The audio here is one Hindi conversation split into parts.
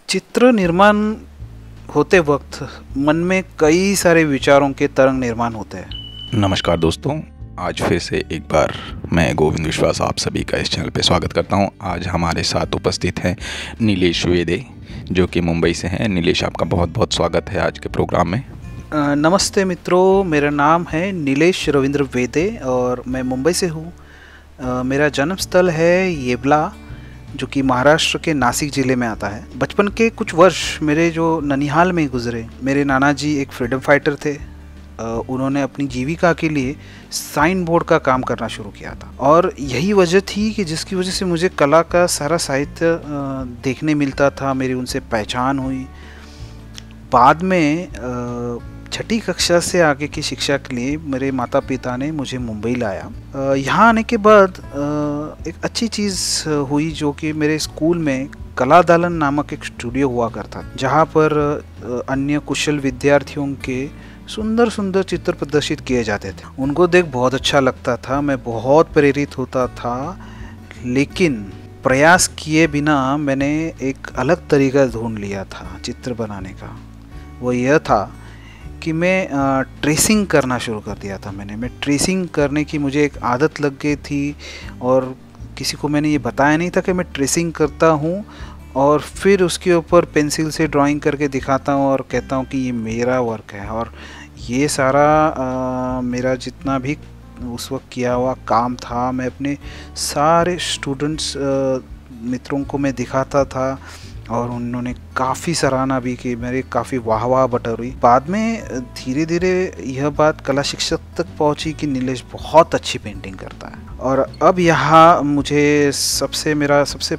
चित्र निर्माण होते वक्त मन में कई सारे विचारों के तरंग निर्माण होते हैं। नमस्कार दोस्तों, आज फिर से एक बार मैं गोविंद विश्वास आप सभी का इस चैनल पे स्वागत करता हूं। आज हमारे साथ उपस्थित हैं नीलेश वेदे, जो कि मुंबई से हैं। नीलेश, आपका बहुत बहुत स्वागत है आज के प्रोग्राम में। नमस्ते मित्रों, मेरा नाम है नीलेश रविंद्र वेदे और मैं मुंबई से हूँ। मेरा जन्म स्थल है येवला, जो कि महाराष्ट्र के नासिक ज़िले में आता है। बचपन के कुछ वर्ष मेरे जो ननिहाल में गुजरे। मेरे नाना जी एक फ्रीडम फाइटर थे। उन्होंने अपनी जीविका के लिए साइन बोर्ड का काम करना शुरू किया था और यही वजह थी कि जिसकी वजह से मुझे कला का सारा साहित्य देखने मिलता था। मेरी उनसे पहचान हुई। बाद में छठी कक्षा से आगे की शिक्षा के लिए मेरे माता पिता ने मुझे मुंबई लाया। यहाँ आने के बाद एक अच्छी चीज़ हुई, जो कि मेरे स्कूल में कला दालन नामक एक स्टूडियो हुआ करता, जहाँ पर अन्य कुशल विद्यार्थियों के सुंदर सुंदर चित्र प्रदर्शित किए जाते थे। उनको देख बहुत अच्छा लगता था, मैं बहुत प्रेरित होता था। लेकिन प्रयास किए बिना मैंने एक अलग तरीका ढूंढ लिया था चित्र बनाने का। वो यह था कि मैं ट्रेसिंग करना शुरू कर दिया था। मैं ट्रेसिंग करने की मुझे एक आदत लग गई थी और किसी को मैंने ये बताया नहीं था कि मैं ट्रेसिंग करता हूँ, और फिर उसके ऊपर पेंसिल से ड्राइंग करके दिखाता हूँ और कहता हूँ कि ये मेरा वर्क है। और ये सारा मेरा जितना भी उस वक्त किया हुआ काम था, मैं अपने सारे स्टूडेंट्स मित्रों को मैं दिखाता था और उन्होंने काफ़ी सराहना भी की, मेरी काफ़ी वाह वाह बटर हुई। बाद में धीरे धीरे यह बात कला शिक्षक तक पहुंची कि नीलेश बहुत अच्छी पेंटिंग करता है। और अब यहाँ मुझे मेरा सबसे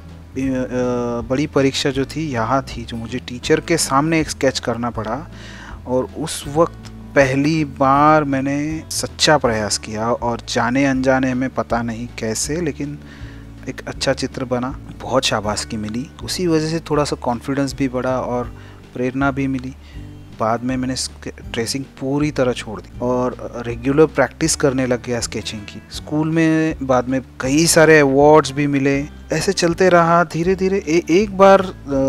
बड़ी परीक्षा जो थी यहाँ थी, जो मुझे टीचर के सामने एक स्केच करना पड़ा। और उस वक्त पहली बार मैंने सच्चा प्रयास किया और जाने अनजाने में पता नहीं कैसे, लेकिन एक अच्छा चित्र बना। बहुत शाबाशी मिली। उसी वजह से थोड़ा सा कॉन्फिडेंस भी बढ़ा और प्रेरणा भी मिली। बाद में मैंने ट्रेसिंग पूरी तरह छोड़ दी और रेगुलर प्रैक्टिस करने लग गया स्केचिंग की। स्कूल में बाद में कई सारे अवार्ड्स भी मिले। ऐसे चलते रहा धीरे धीरे। एक बार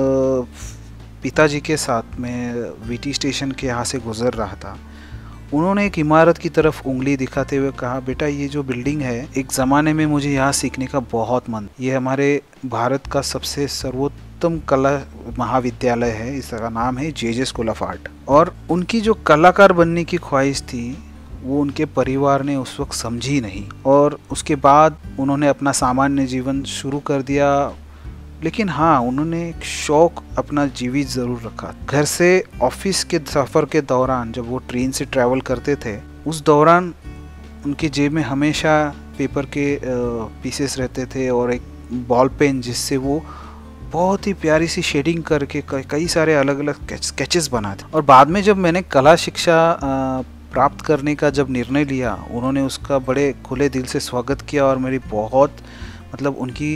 पिताजी के साथ मैं वीटी स्टेशन के यहाँ से गुजर रहा था। उन्होंने एक इमारत की तरफ उंगली दिखाते हुए कहा, बेटा ये जो बिल्डिंग है, एक ज़माने में मुझे यहाँ सीखने का बहुत मन। ये हमारे भारत का सबसे सर्वोत्तम कला महाविद्यालय है। इसका नाम है जे स्कूल ऑफ आर्ट। और उनकी जो कलाकार बनने की ख्वाहिश थी, वो उनके परिवार ने उस वक्त समझी नहीं। और उसके बाद उन्होंने अपना सामान्य जीवन शुरू कर दिया। लेकिन हाँ, उन्होंने एक शौक़ अपना जीवित ज़रूर रखा। घर से ऑफिस के सफ़र के दौरान जब वो ट्रेन से ट्रैवल करते थे, उस दौरान उनकी जेब में हमेशा पेपर के पीसेस रहते थे और एक बॉल पेन, जिससे वो बहुत ही प्यारी सी शेडिंग करके कई सारे अलग अलग स्केचेस बनाते। और बाद में जब मैंने कला शिक्षा प्राप्त करने का जब निर्णय लिया, उन्होंने उसका बड़े खुले दिल से स्वागत किया और मेरी बहुत उनकी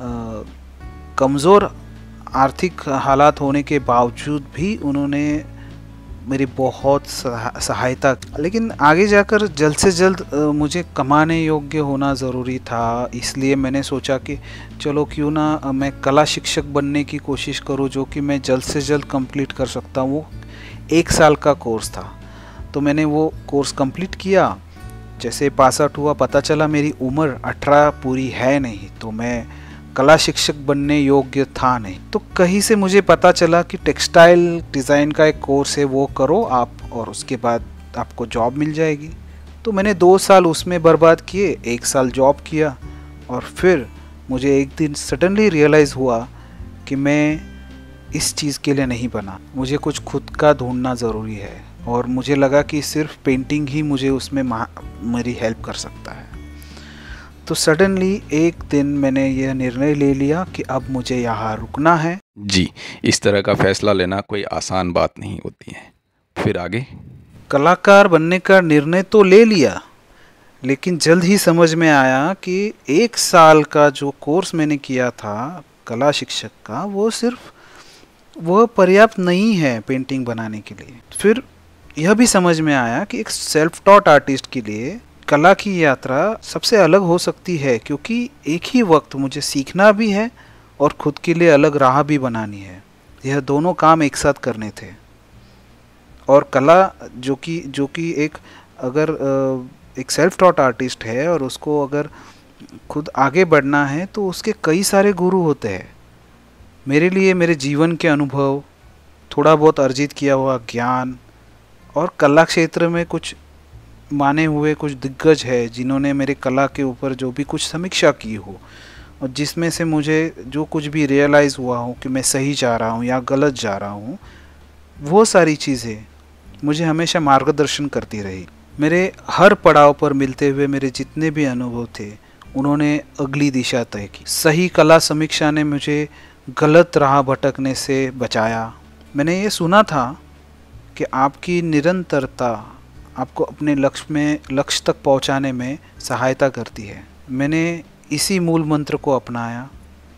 कमज़ोर आर्थिक हालात होने के बावजूद भी उन्होंने मेरी बहुत सहायता। लेकिन आगे जाकर जल्द से जल्द मुझे कमाने योग्य होना ज़रूरी था। इसलिए मैंने सोचा कि चलो क्यों ना मैं कला शिक्षक बनने की कोशिश करूं, जो कि मैं जल्द से जल्द कंप्लीट कर सकता हूँ। वो 1 साल का कोर्स था, तो मैंने वो कोर्स कंप्लीट किया। जैसे पास आउट हुआ, पता चला मेरी उम्र 18 पूरी है नहीं, तो मैं कला शिक्षक बनने योग्य था नहीं। तो कहीं से मुझे पता चला कि टेक्सटाइल डिज़ाइन का एक कोर्स है, वो करो आप और उसके बाद आपको जॉब मिल जाएगी। तो मैंने 2 साल उसमें बर्बाद किए, 1 साल जॉब किया। और फिर मुझे एक दिन सडनली रियलाइज़ हुआ कि मैं इस चीज़ के लिए नहीं बना, मुझे कुछ खुद का ढूंढना ज़रूरी है। और मुझे लगा कि सिर्फ पेंटिंग ही मुझे उसमें मेरी हेल्प कर सकता है। तो सडनली एक दिन मैंने यह निर्णय ले लिया कि अब मुझे यहाँ रुकना है। जी, इस तरह का फैसला लेना कोई आसान बात नहीं होती है। फिर आगे? कलाकार बनने का निर्णय तो ले लिया, लेकिन जल्द ही समझ में आया कि 1 साल का जो कोर्स मैंने किया था कला शिक्षक का, वो पर्याप्त नहीं है पेंटिंग बनाने के लिए। फिर यह भी समझ में आया कि एक सेल्फ टॉट आर्टिस्ट के लिए कला की यात्रा सबसे अलग हो सकती है, क्योंकि एक ही वक्त मुझे सीखना भी है और खुद के लिए अलग राह भी बनानी है। यह दोनों काम एक साथ करने थे। और कला जो कि एक, अगर एक सेल्फ टॉट आर्टिस्ट है और उसको अगर खुद आगे बढ़ना है तो उसके कई सारे गुरु होते हैं। मेरे लिए मेरे जीवन के अनुभव, थोड़ा बहुत अर्जित किया हुआ ज्ञान और कला क्षेत्र में कुछ माने हुए कुछ दिग्गज है जिन्होंने मेरे कला के ऊपर जो भी कुछ समीक्षा की हो और जिसमें से मुझे जो कुछ भी रियलाइज़ हुआ हो कि मैं सही जा रहा हूँ या गलत जा रहा हूँ, वो सारी चीज़ें मुझे हमेशा मार्गदर्शन करती रही। मेरे हर पड़ाव पर मिलते हुए मेरे जितने भी अनुभव थे, उन्होंने अगली दिशा तय की। सही कला समीक्षा ने मुझे गलत राह भटकने से बचाया। मैंने ये सुना था कि आपकी निरंतरता आपको अपने लक्ष्य तक पहुंचाने में सहायता करती है। मैंने इसी मूल मंत्र को अपनाया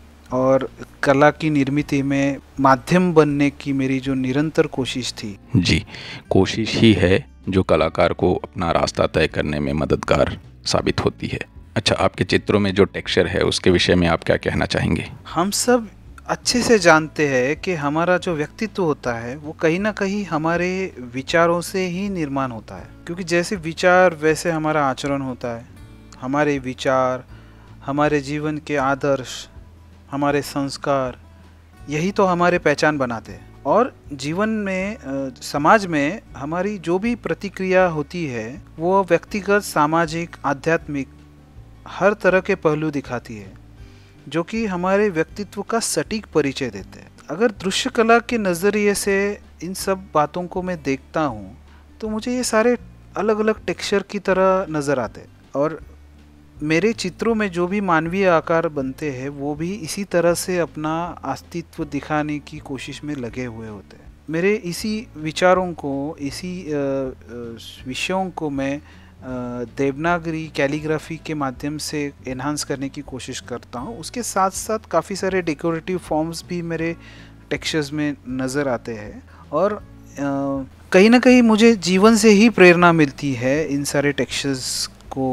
और कला की निर्मित में माध्यम बनने की मेरी जो निरंतर कोशिश थी। जी, कोशिश ही है जो कलाकार को अपना रास्ता तय करने में मददगार साबित होती है। अच्छा, आपके चित्रों में जो टेक्सचर है उसके विषय में आप क्या कहना चाहेंगे? हम सब अच्छे से जानते हैं कि हमारा जो व्यक्तित्व होता है वो कहीं ना कहीं हमारे विचारों से ही निर्माण होता है, क्योंकि जैसे विचार वैसे हमारा आचरण होता है। हमारे विचार, हमारे जीवन के आदर्श, हमारे संस्कार, यही तो हमारे पहचान बनाते हैं। और जीवन में समाज में हमारी जो भी प्रतिक्रिया होती है वो व्यक्तिगत, सामाजिक, आध्यात्मिक हर तरह के पहलू दिखाती है जो कि हमारे व्यक्तित्व का सटीक परिचय देते हैं। अगर दृश्य कला के नज़रिए से इन सब बातों को मैं देखता हूँ तो मुझे ये सारे अलग अलग टेक्सचर की तरह नज़र आते हैं। और मेरे चित्रों में जो भी मानवीय आकार बनते हैं वो भी इसी तरह से अपना अस्तित्व दिखाने की कोशिश में लगे हुए होते हैं। मेरे इसी विचारों को, इसी विषयों को मैं देवनागरी कैलीग्राफी के माध्यम से एनहांस करने की कोशिश करता हूँ। उसके साथ साथ काफ़ी सारे डेकोरेटिव फॉर्म्स भी मेरे टेक्सचर्स में नज़र आते हैं और कहीं ना कहीं मुझे जीवन से ही प्रेरणा मिलती है इन सारे टेक्सचर्स को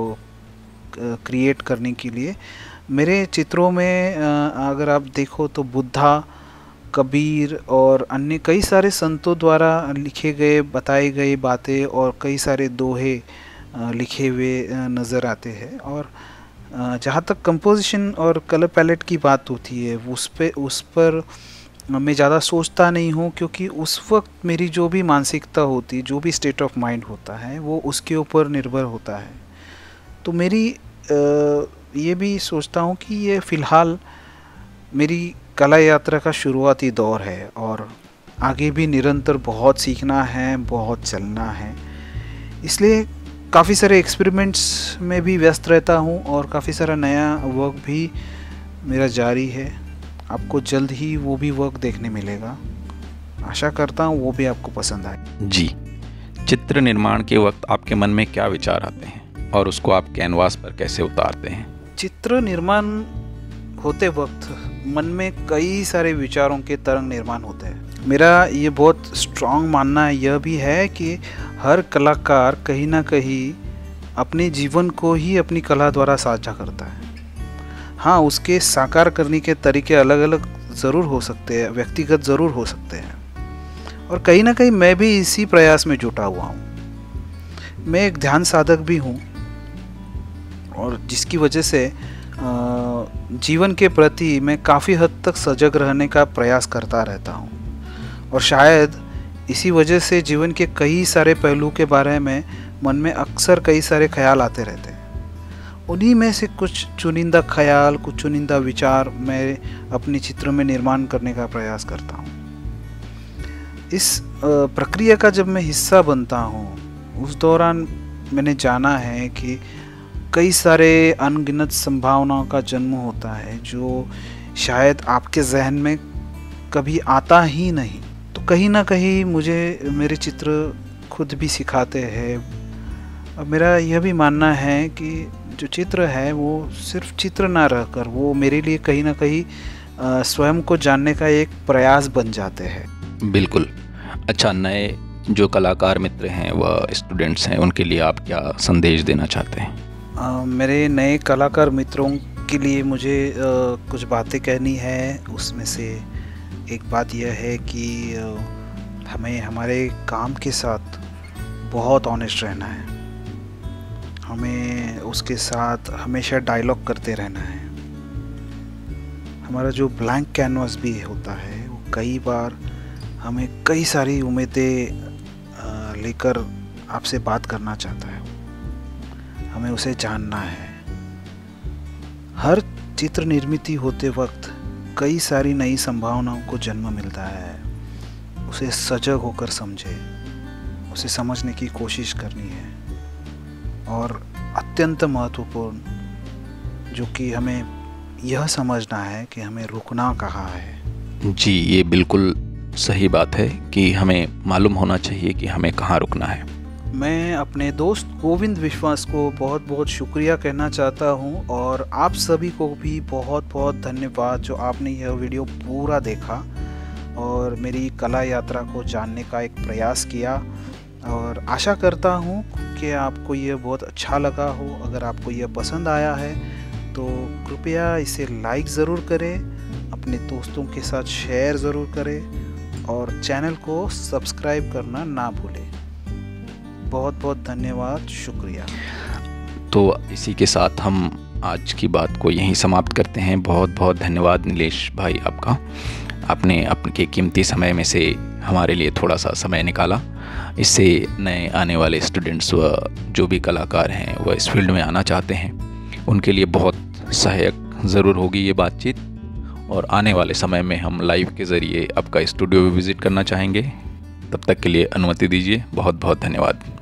क्रिएट करने के लिए। मेरे चित्रों में अगर आप देखो तो बुद्धा, कबीर और अन्य कई सारे संतों द्वारा लिखे गए, बताए गए बातें और कई सारे दोहे लिखे हुए नज़र आते हैं। और जहाँ तक कंपोजिशन और कलर पैलेट की बात होती है उस पर मैं ज़्यादा सोचता नहीं हूँ, क्योंकि उस वक्त मेरी जो भी मानसिकता होती है, जो भी स्टेट ऑफ माइंड होता है वो उसके ऊपर निर्भर होता है। तो मेरी ये भी सोचता हूँ कि ये फ़िलहाल मेरी कला यात्रा का शुरुआती दौर है और आगे भी निरंतर बहुत सीखना है, बहुत चलना है। इसलिए काफ़ी सारे एक्सपेरिमेंट्स में भी व्यस्त रहता हूँ और काफ़ी सारा नया वर्क भी मेरा जारी है। आपको जल्द ही वो भी वर्क देखने मिलेगा। आशा करता हूँ वो भी आपको पसंद आए। जी, चित्र निर्माण के वक्त आपके मन में क्या विचार आते हैं और उसको आप कैनवास पर कैसे उतारते हैं? चित्र निर्माण होते वक्त मन में कई सारे विचारों के तरंग निर्माण होते हैं। मेरा ये बहुत स्ट्रॉन्ग मानना यह भी है कि हर कलाकार कहीं ना कहीं अपने जीवन को ही अपनी कला द्वारा साझा करता है। हाँ, उसके साकार करने के तरीके अलग अलग ज़रूर हो सकते हैं, व्यक्तिगत ज़रूर हो सकते हैं, और कहीं ना कहीं मैं भी इसी प्रयास में जुटा हुआ हूँ। मैं एक ध्यान साधक भी हूँ और जिसकी वजह से जीवन के प्रति मैं काफ़ी हद तक सजग रहने का प्रयास करता रहता हूँ। और शायद इसी वजह से जीवन के कई सारे पहलू के बारे में मन में अक्सर कई सारे ख्याल आते रहते हैं। उन्हीं में से कुछ चुनिंदा ख्याल, कुछ चुनिंदा विचार मैं अपने चित्र में निर्माण करने का प्रयास करता हूँ। इस प्रक्रिया का जब मैं हिस्सा बनता हूँ उस दौरान मैंने जाना है कि कई सारे अनगिनत संभावनाओं का जन्म होता है जो शायद आपके जहन में कभी आता ही नहीं। तो कहीं ना कहीं मुझे मेरे चित्र खुद भी सिखाते हैं। और मेरा यह भी मानना है कि जो चित्र है वो सिर्फ चित्र ना रहकर वो मेरे लिए कहीं ना कहीं स्वयं को जानने का एक प्रयास बन जाते हैं। बिल्कुल। अच्छा, नए जो कलाकार मित्र हैं व स्टूडेंट्स हैं उनके लिए आप क्या संदेश देना चाहते हैं? मेरे नए कलाकार मित्रों के लिए मुझे कुछ बातें कहनी है। उसमें से एक बात यह है कि हमें हमारे काम के साथ बहुत ऑनेस्ट रहना है। हमें उसके साथ हमेशा डायलॉग करते रहना है। हमारा जो ब्लैंक कैनवास भी होता है वो कई बार हमें कई सारी उम्मीदें लेकर आपसे बात करना चाहता है। हमें उसे जानना है। हर चित्र निर्मित होते वक्त कई सारी नई संभावनाओं को जन्म मिलता है। उसे सजग होकर समझे, उसे समझने की कोशिश करनी है। और अत्यंत महत्वपूर्ण जो कि हमें यह समझना है कि हमें रुकना कहाँ है। जी, ये बिल्कुल सही बात है कि हमें मालूम होना चाहिए कि हमें कहाँ रुकना है। मैं अपने दोस्त गोविंद विश्वास को बहुत बहुत शुक्रिया कहना चाहता हूँ, और आप सभी को भी बहुत बहुत धन्यवाद जो आपने यह वीडियो पूरा देखा और मेरी कला यात्रा को जानने का एक प्रयास किया। और आशा करता हूँ कि आपको यह बहुत अच्छा लगा हो। अगर आपको यह पसंद आया है तो कृपया इसे लाइक ज़रूर करें, अपने दोस्तों के साथ शेयर ज़रूर करें और चैनल को सब्सक्राइब करना ना भूलें। बहुत बहुत धन्यवाद, शुक्रिया। तो इसी के साथ हम आज की बात को यहीं समाप्त करते हैं। बहुत बहुत धन्यवाद नीलेश भाई आपका। आपने अपने कीमती समय में से हमारे लिए थोड़ा सा समय निकाला। इससे नए आने वाले स्टूडेंट्स व जो भी कलाकार हैं वह इस फील्ड में आना चाहते हैं, उनके लिए बहुत सहायक ज़रूर होगी ये बातचीत। और आने वाले समय में हम लाइव के ज़रिए आपका स्टूडियो भी विज़िट करना चाहेंगे। तब तक के लिए अनुमति दीजिए। बहुत बहुत धन्यवाद।